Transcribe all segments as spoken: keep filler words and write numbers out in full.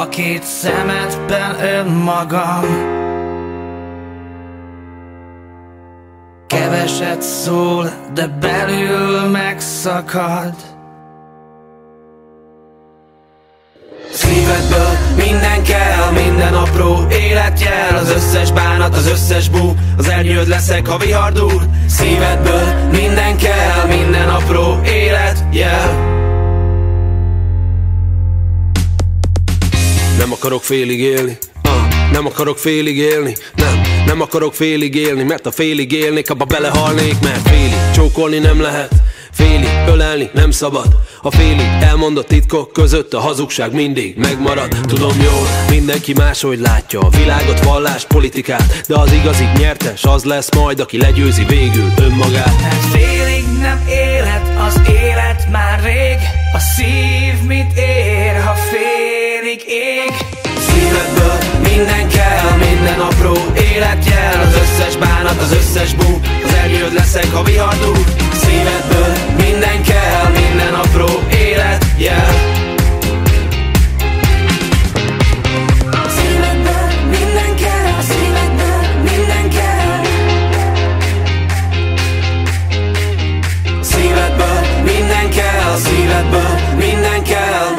a két szemedben önmagam. Keveset szól, de belül megszakad. Szívedből minden kell, minden apró életjel. Az összes bánat, az összes bú, az ernyőd leszek, ha vihar dúl. Szívedből minden kell, minden apró életjel. Nem akarok félig élni, uh, nem akarok félig élni, nem, nem akarok félig élni, mert ha félig élnék, abba belehalnék, mert félig csókolni nem lehet, félig ölelni nem szabad. A félig elmondott titkok között a hazugság mindig megmarad. Tudom jól, mindenki máshogy látja a világot, vallást, politikát, de az igazi nyertes az lesz majd, aki legyőzi végül önmagát. Mert félig nem élet az élet már rég. A szív mit ér, ha félig ég? Szívedből minden kell, minden apró életjel. Az összes bánat, az összes bú, az ernyőd leszek, ha vihar dúl. Szívedből minden kell, minden apró életjel. Szívedből minden kell, szívedből minden kell. Szívedből minden kell, szívedből minden kell.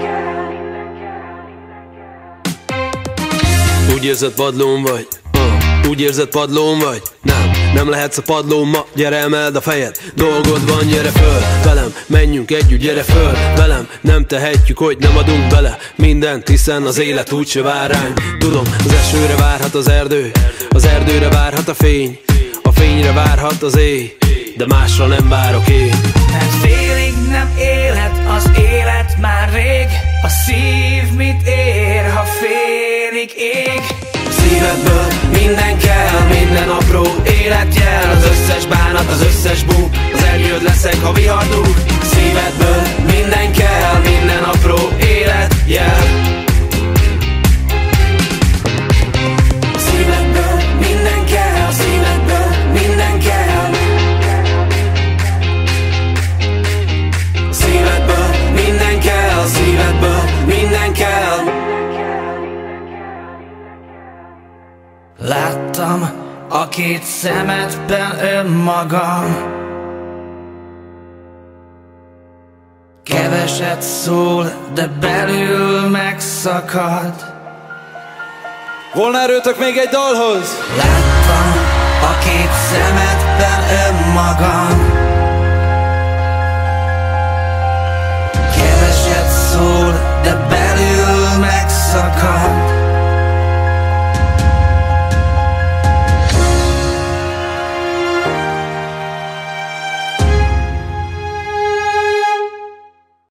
Úgy érzed, padlón vagy, uh, úgy érzed, padlón vagy. Nem, nem lehetsz a padlón ma, gyere emeld a fejed. Dolgod van, gyere föl, velem, menjünk együtt, gyere föl, velem. Nem tehetjük, hogy nem adunk bele mindent, hiszen az élet úgyse vár ránk. Tudom, az esőre várhat az erdő, az erdőre várhat a fény, a fényre várhat az éj, de másra nem várok én. Mert félig nem élet az élet már rég. A szív mit ér, ha félig ég? Szívedből minden kell, minden apró életjel. Az összes bánat, az összes bú, az ernyőd leszek, ha vihar dúl. Szívedből minden kell, minden apró életjel. Szívedből minden kell, szívedből minden kell. Szívedből minden kell, szívedből minden kell. Láttam a két szemedben önmagam. Keveset szól, de belül megszakad. Volna erőtök még egy dalhoz? Láttam a két szemedben önmagam.